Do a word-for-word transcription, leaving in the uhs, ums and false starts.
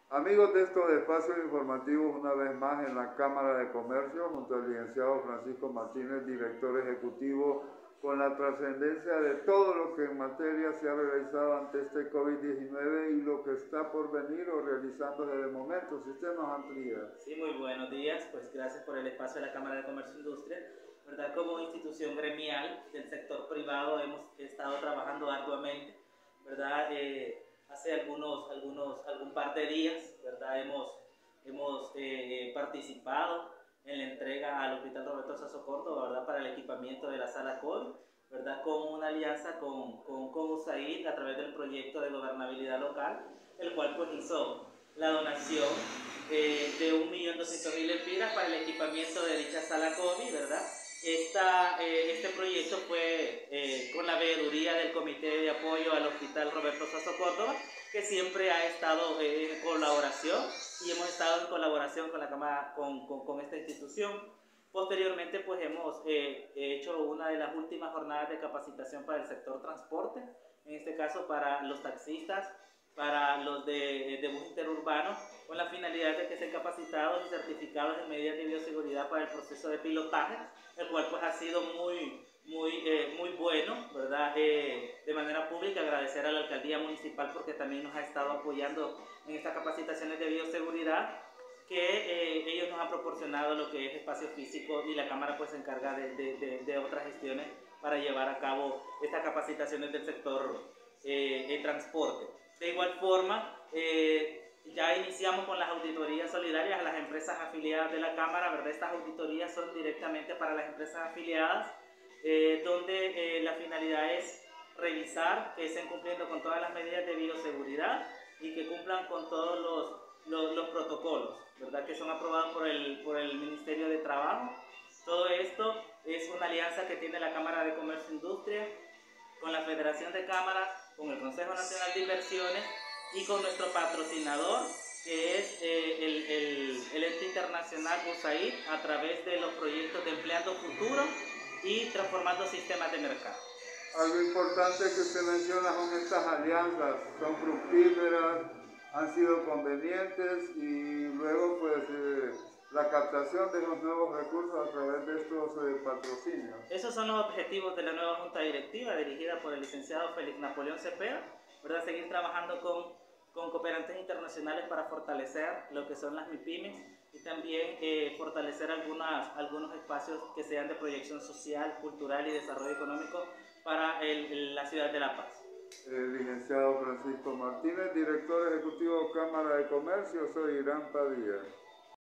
Amigos de estos espacios informativos, una vez más en la Cámara de Comercio, junto al licenciado Francisco Martínez, director ejecutivo, con la trascendencia de todo lo que en materia se ha realizado ante este COVID diecinueve y lo que está por venir o realizándose de momento. Si usted nos amplía. Sí, muy buenos días, pues gracias por el espacio de la Cámara de Comercio e Industria. ¿Verdad? Como institución gremial del sector privado hemos estado trabajando arduamente, ¿verdad? Eh, hace algunos, algunos, algún par de días, ¿verdad? Hemos, hemos eh, participado en la entrega al Hospital Roberto Sasso Córdoba, ¿verdad? Para el equipamiento de la sala COVID, ¿verdad? Con una alianza con, con, con U S A I D a través del proyecto de gobernabilidad local, el cual pues hizo la donación eh, de un millón doscientos mil lempiras para el equipamiento de dicha sala COVID, ¿verdad? Esta, eh, este proyecto fue eh, con la veeduría del Comité de Apoyo al Hospital Roberto Sasso Córdoba, que siempre ha estado eh, en colaboración y hemos estado en colaboración con, la Cámara, con, con, con esta institución. Posteriormente, pues hemos eh, hecho una de las últimas jornadas de capacitación para el sector transporte, en este caso para los taxistas, para los de, de bus interurbano, con la finalidad de que sean capacitados y certificados en medidas de bioseguridad para el proceso de pilotaje, el cual pues ha sido muy, muy, eh, muy bueno, ¿verdad? Eh, de manera pública agradecer a la Alcaldía Municipal porque también nos ha estado apoyando en estas capacitaciones de bioseguridad, que eh, ellos nos han proporcionado lo que es espacio físico y la Cámara pues se encarga de, de, de, de otras gestiones para llevar a cabo estas capacitaciones del sector eh, de transporte. De igual forma, eh, ya iniciamos con las auditorías solidarias a las empresas afiliadas de la Cámara, ¿verdad? Estas auditorías son directamente para las empresas afiliadas, eh, donde eh, la finalidad es revisar que estén cumpliendo con todas las medidas de bioseguridad y que cumplan con todos los, los, los protocolos, ¿verdad? Que son aprobados por el, por el Ministerio de Trabajo. Todo esto es una alianza que tiene la Cámara de Comercio e Industria con la Federación de Cámaras, con el Consejo Nacional de Inversiones y con nuestro patrocinador, que es eh, el, el, el ente internacional U S A I D, a través de los proyectos de Empleando Futuro y Transformando Sistemas de Mercado. Algo importante que usted menciona son estas alianzas, son fructíferas, han sido convenientes y luego pues eh, la captación de los nuevos recursos a través de estos eh, patrocinios. Esos son los objetivos de la nueva Junta Directiva dirigida por el licenciado Félix Napoleón Cepeda, ¿verdad? Seguir trabajando con, con cooperantes internacionales para fortalecer lo que son las MIPYMES y también eh, fortalecer algunas, algunos espacios que sean de proyección social, cultural y desarrollo económico para el, la ciudad de La Paz. El licenciado Francisco Martínez, director ejecutivo Cámara de Comercio, soy Irán Padilla.